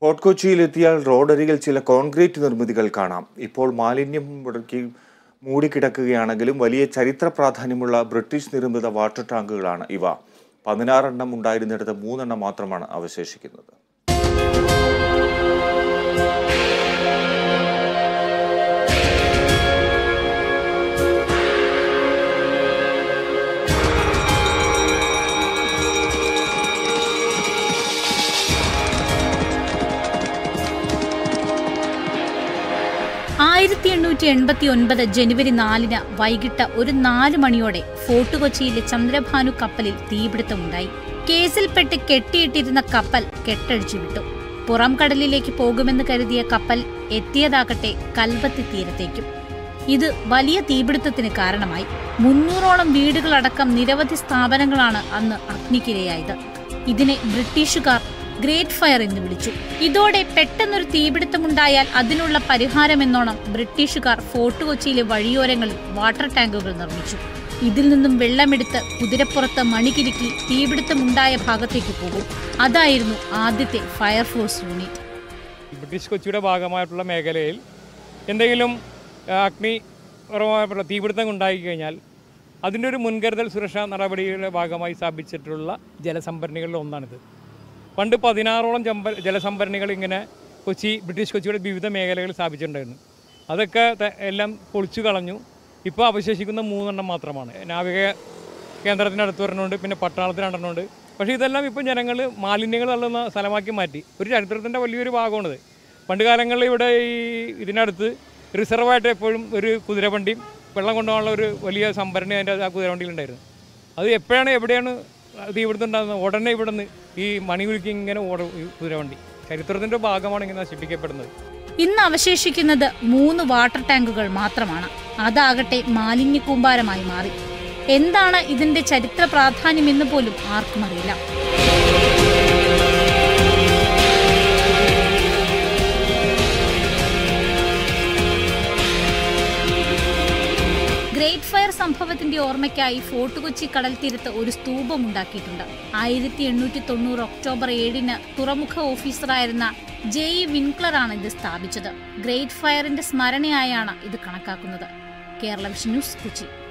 Fort കൊച്ചിയിലെത്തിയാൽ റോഡരികിൽ ചില concrete നിർമ്മിതികൾ കാണാം. ഇപ്പോൾ മാലിന്യം മുടക്കി മൂടിക്കിടക്കുകയാണെങ്കിലും വലിയ ചരിത്ര പ്രാധാന്യമുള്ള ബ്രിട്ടീഷ് നിർമ്മിത വാട്ടർ ടാങ്കുകളാണ് ഇവ. 16 എണ്ണം ഉണ്ടായിരുന്നിടത്ത് 3 എണ്ണം മാത്രമാണ് അവശേഷിക്കുന്നത്. ജനുവരി 4 വൈകിട്ട് 4 മണിയോടെ ഫോർട്ട് കൊച്ചിയിലെ ചന്ദ്രഭാനു കപ്പലിൽ തീപിടുത്തമുണ്ടായി. കേസിൽപ്പെട്ട് കെട്ടിയിട്ടിരുന്ന കപ്പൽ കെട്ടഴിച്ചു വിട്ടു. പുറം കടലിലേക്ക് പോകുമെന്ന് കരുതിയ കപ്പൽ എത്തിയതാകട്ടെ കൽവത്തി തീരത്തേക്കും. ഇത് വലിയ തീപിടുത്തത്തിന് കാരണമായി. 300ഓളം വീടുകളടക്കം നിരവധി സ്ഥാപനങ്ങളാണ് അന്ന് അഗ്നിക്കിരയായത്. ഇതിനെ ബ്രിട്ടീഷുകാർ ഗ്രേറ്റ് ഫയർ എന്ന് വിളിച്ചു. ഇതോടെ പെട്ടെന്നൊരു തീപിടുത്തമുണ്ടായാൽ അതിനുള്ള പരിഹാരമെന്നോണം ബ്രിട്ടീഷുകാർ ഫോർട്ട് കൊച്ചിയിലെ വഴിയോരങ്ങളിൽ വാട്ടർ ടാങ്കുകൾ നിർമ്മിച്ചു. ഇതിൽ നിന്നും വെള്ളമെടുത്ത് കുതിരപ്പുറത്ത് മണികിരുക്കി തീപിടുത്തമുണ്ടായ ഭാഗത്തേക്ക് പോകും. അതായിരുന്നു ആദ്യത്തെ ഫയർഫോഴ്സ് യൂണിറ്റ്. ബ്രിട്ടീഷ് കൊച്ചിയുടെ ഭാഗമായിട്ടുള്ള മേഖലയിൽ എന്തെങ്കിലും തീപിടുത്തം ഉണ്ടായി കഴിഞ്ഞാൽ അതിൻ്റെ ഒരു മുൻകരുതൽ സുരക്ഷാ നടപടികളുടെ ഭാഗമായി സ്ഥാപിച്ചിട്ടുള്ള ജലസംഭരണികളിൽ ഒന്നാണിത്. പണ്ട് 16ഓളം ജലസംഭരണികൾ ഇങ്ങനെ ബ്രിട്ടീഷ് കൊച്ചിയുടെ വിവിധ മേഖലകളിൽ സ്ഥാപിച്ചിട്ടുണ്ടായിരുന്നു. അതൊക്കെ എല്ലാം പൊളിച്ചു കളഞ്ഞു. ഇപ്പോൾ അവശേഷിക്കുന്ന 3 എണ്ണം മാത്രമാണ്. നാവിക കേന്ദ്രത്തിനടുത്ത് വരണുണ്ട്, പിന്നെ പട്ടാളത്തിന് നടന്നുണ്ട്. പക്ഷേ ഇതെല്ലാം ഇപ്പം ജനങ്ങൾ മാലിന്യങ്ങൾ തള്ളുന്ന സ്ഥലമാക്കി മാറ്റി. ഒരു ചരിത്രത്തിൻ്റെ വലിയൊരു ഭാഗമാണിത്. പണ്ട് കാലങ്ങളിൽ ഇവിടെ ഇതിനടുത്ത് റിസർവായിട്ട് എപ്പോഴും ഒരു കുതിരവണ്ടിയും വെള്ളം കൊണ്ടുപോകാനുള്ള ഒരു വലിയ സംഭരണി അതിൻ്റെ ആ കുതിരവണ്ടിയിലുണ്ടായിരുന്നു. അത് എപ്പോഴാണ് എവിടെയാണ് തീപിടുത്തം ഉണ്ടാകുന്നത് ഉടനെ ഇവിടെ നിന്ന് ഈ മണികുലുക്കി ഇങ്ങനെ കുതിരവണ്ടി ചരിത്രത്തിന്റെ ഭാഗമാണ് ഇങ്ങനെ നശിപ്പിക്കപ്പെടുന്നത്. ഇന്ന് അവശേഷിക്കുന്നത് 3 വാട്ടർ ടാങ്കുകൾ മാത്രമാണ്. അതാകട്ടെ മാലിന്യ കൂമ്പാരമായി മാറി. എന്താണ് ഇതിന്റെ ചരിത്ര പ്രാധാന്യം എന്ന് പോലും ആർക്കും അറിയില്ല. ഗ്രേറ്റ് ഫയർ സംഭവത്തിന്റെ ഓർമ്മയ്ക്കായി ഫോർട്ട് കൊച്ചി കടൽ തീരത്ത് ഒരു സ്തൂപം ഉണ്ടാക്കിയിട്ടുണ്ട്. 1890 ഒക്ടോബർ 7 തുറമുഖ ഓഫീസറായിരുന്ന ജെഇ വിൻക്ലറാണ് ഇത് സ്ഥാപിച്ചത്. ഗ്രേറ്റ് ഫയറിന്റെ സ്മരണയായാണ് ഇത് കണക്കാക്കുന്നത്. Kerala vision news, Kochi.